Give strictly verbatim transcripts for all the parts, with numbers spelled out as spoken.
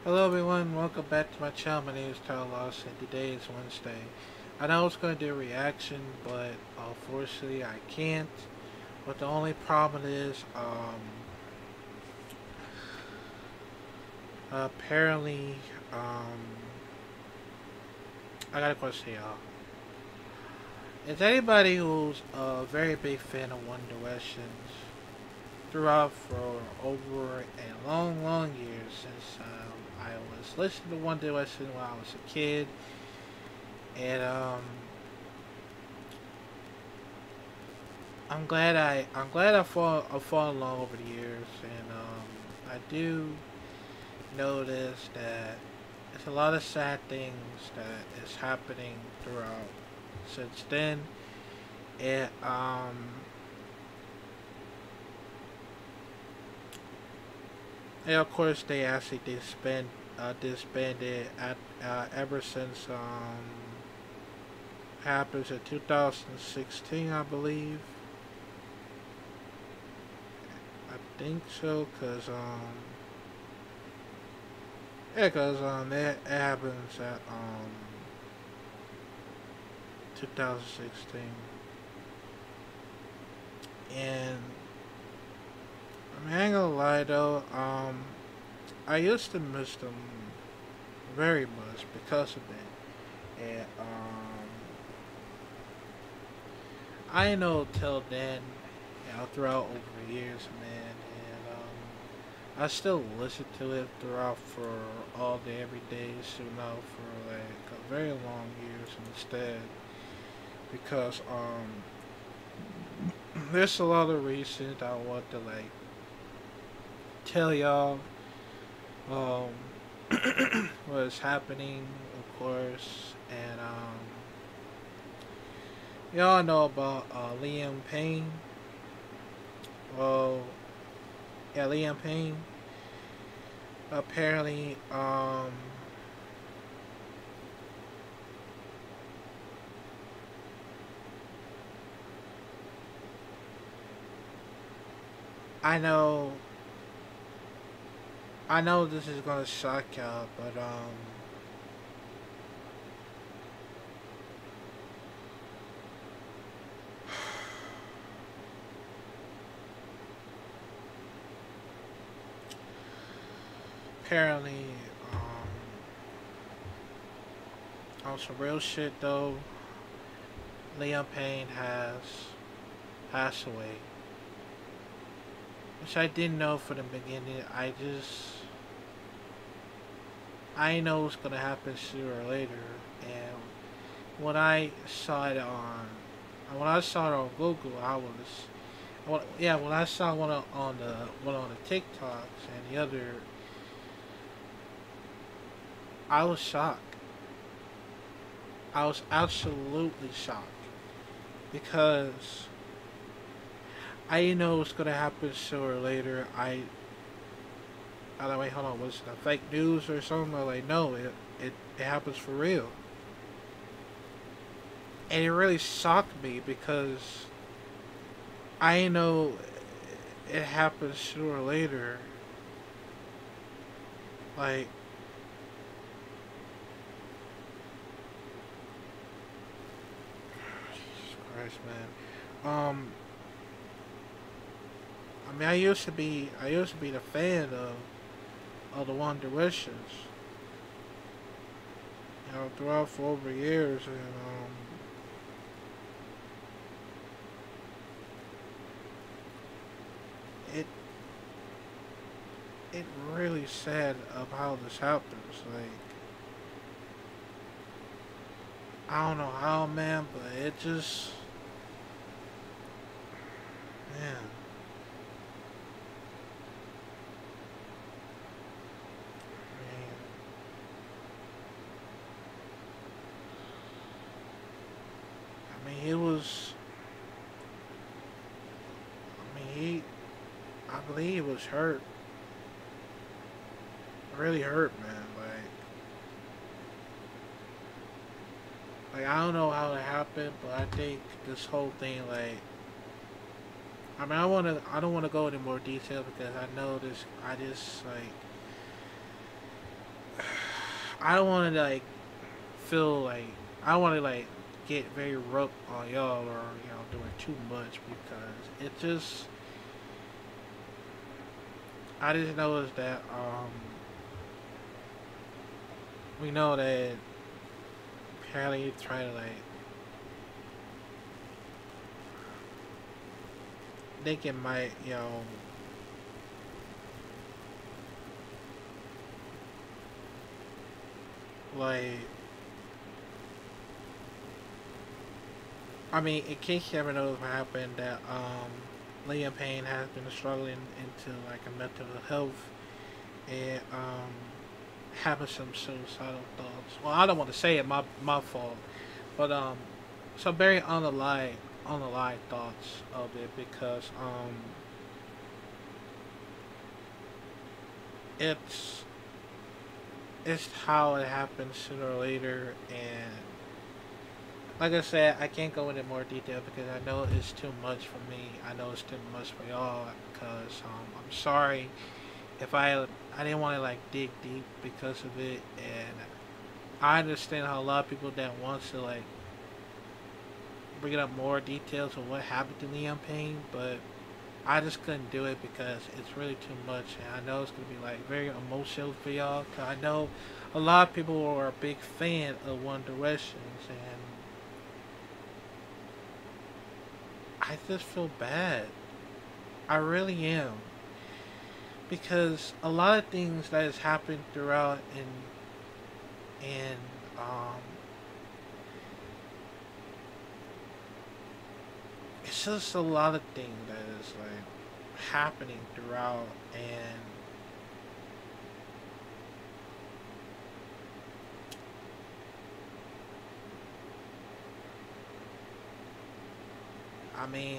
Hello everyone, welcome back to my channel. My name is Tyler Loss and today is Wednesday. I know I was going to do a reaction, but unfortunately I can't. But the only problem is, um, apparently, um, I got a question, y'all. Is anybody who's a very big fan of One Directions throughout for over a long, long years since um, I was listening to One Direction when I was a kid, and um, I'm glad I I'm glad I fall I fall along over the years, and um, I do notice that there's a lot of sad things that is happening throughout since then. And um, and of course they actually disband uh, disbanded at uh, ever since um happens in two thousand sixteen, I believe. I think so, cause um yeah, cause um it, it happens at um two thousand sixteen, and I mean, I ain't gonna lie though, um I used to miss them very much because of that, and um I know till then, you know, throughout over the years, man, and um I still listen to it throughout for all day, every day, so now for like a very long years instead, because um there's a lot of reasons I want to like tell y'all um what's happening, of course, and um y'all know about uh, Liam Payne. Well, yeah, Liam Payne. Apparently, um, I know, I know this is gonna shock y'all, but um, apparently, um, on some real shit though, Liam Payne has passed away, which I didn't know from the beginning. I just I know it was gonna happen sooner or later, and when I saw it on, when I saw it on Google, I was, well, yeah, when I saw one on the one on the TikToks and the other, I was shocked. I was absolutely shocked because I didn't know it was gonna happen sooner or later. I, I like, wait, hold on, was it fake news or something? I'm like, no, it it it happens for real, and it really shocked me because I know it happens sooner or later. Like, Jesus Christ, man. Um, I mean, I used to be, I used to be the fan of, of the One Directions, you know, throughout for over years, and um, it, it really sad of how this happens. Like, I don't know how, man, but it just, man, man. I mean, it was, I mean, he, I believe he was hurt, really hurt, man. Like, like I don't know how it happened, but I think this whole thing, like, I mean, I want to, I don't want to go into more detail because I know this, I just like, I don't want to like feel like I want to like get very rough on y'all or you know doing too much because it just I just noticed that um we know that apparently trying to like think it might you know like I mean in case you ever know what happened that um Liam Payne has been struggling into like a mental health and um having some suicidal thoughts. Well, I don't want to say it, my my fault, but um, some very unaligned unaligned thoughts of it because um, it's it's how it happens sooner or later, and like I said, I can't go into more detail because I know it's too much for me. I know it's too much for y'all because um, I'm sorry if I I didn't want to like dig deep because of it, and I understand how a lot of people that wants to like bringing up more details of what happened to Liam Payne, but I just couldn't do it because it's really too much, and I know it's gonna be like very emotional for y'all. Cause I know a lot of people are a big fan of One Directions, and I just feel bad. I really am because a lot of things that has happened throughout and and um it's just a lot of things that is like happening throughout and I mean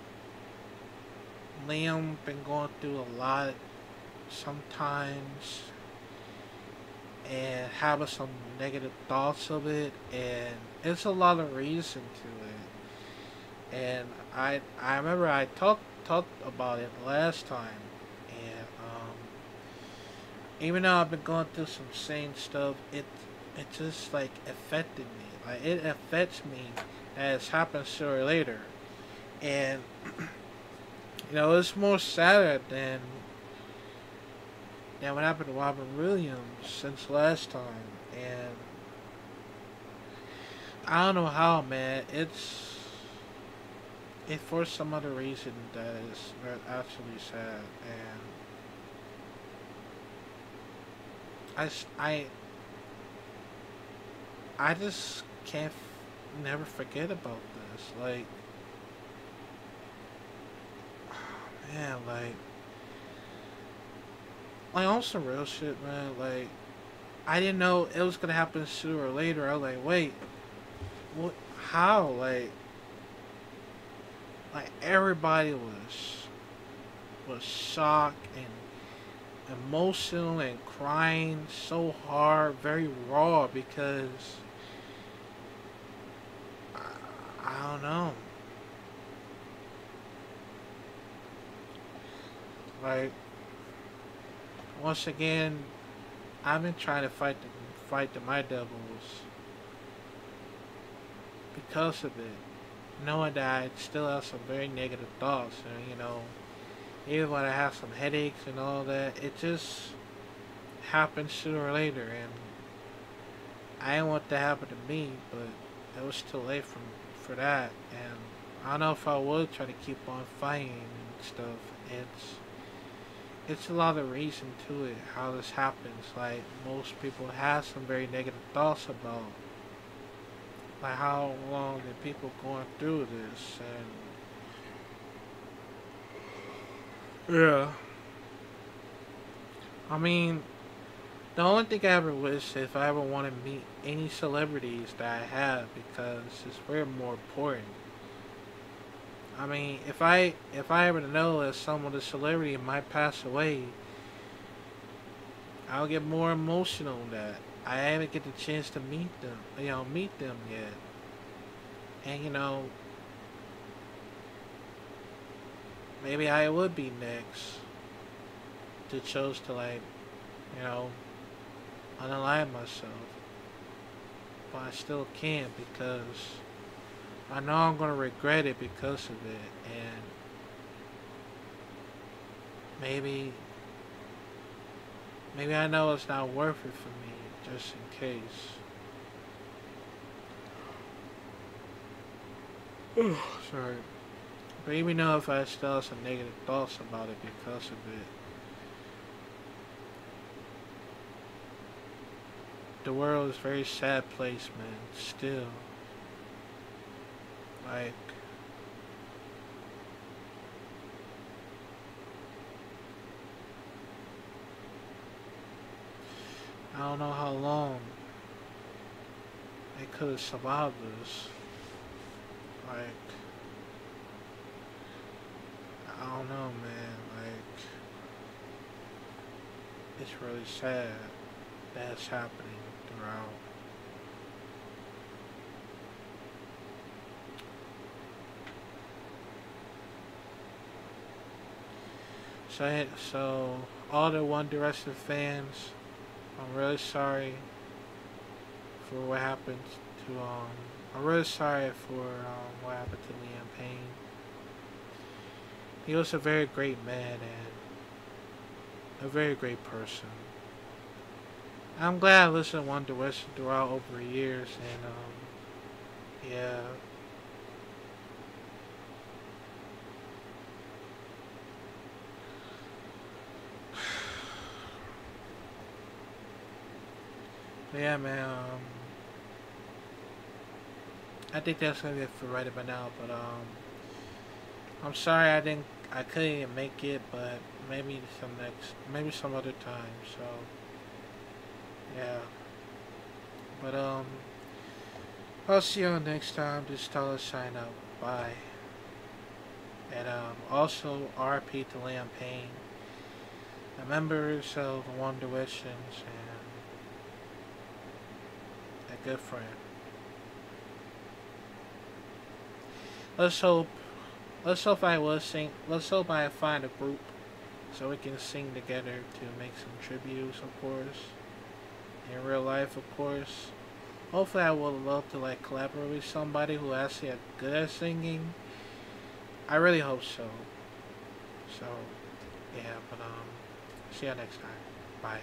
Liam been going through a lot sometimes and having some negative thoughts of it and it's a lot of reason to it and I I remember I talked talked about it last time and um even though I've been going through some same stuff it it just like affected me like it affects me as happens sooner or later and you know it's more sadder than than what happened to Robin Williams since last time and I don't know how man it's it for some other reason that is absolutely sad and I, I, I just can't f- never forget about this like man like like on some real shit man like I didn't know it was gonna happen sooner or later. I was like, wait, what? How? Like, like everybody was was shocked and emotional and crying so hard, very raw because I, I don't know. Like once again, I've been trying to fight the fight the my devils because of it, knowing that I still have some very negative thoughts, and you know, even when I have some headaches and all that, it just happens sooner or later, and I didn't want that to happen to me, but it was too late for for that, and I don't know if I would try to keep on fighting and stuff. It's it's a lot of reason to it how this happens. Like most people have some very negative thoughts about like how long are people going through this and yeah. I mean the only thing I ever wish if I ever want to meet any celebrities that I have because it's very more important. I mean, if I if I ever know that someone a celebrity might pass away, I'll get more emotional that I haven't get the chance to meet them, you know, meet them yet. And you know, maybe I would be next to chose to like, you know, unalive myself, but I still can't because I know I'm gonna regret it because of it, and maybe, maybe I know it's not worth it for me, just in case. Sorry. But even though if I still have some negative thoughts about it because of it, the world is a very sad place, man. Still. Like, I don't know how long they could have survived this. Like, I don't know, man. Like, it's really sad that's happening throughout. So, so all the One Direction fans, I'm really sorry for what happened to um. I'm really sorry for um, what happened to Liam Payne. He was a very great man and a very great person. I'm glad I listened to One Direction throughout over years, and um, yeah. But yeah, man. Um, I think that's gonna be it for right about now. But um, I'm sorry I didn't, I couldn't even make it. But maybe some next, maybe some other time. So yeah. But um, I'll see you next time. Just tell us sign up. Bye. And um, also R I P to Liam Payne, the members of One Direction, and a good friend. Let's hope. Let's hope I will sing. Let's hope I find a group so we can sing together to make some tributes, of course. In real life, of course. Hopefully, I would love to like collaborate with somebody who actually is good at singing. I really hope so. So, yeah. But um, see you next time. Bye.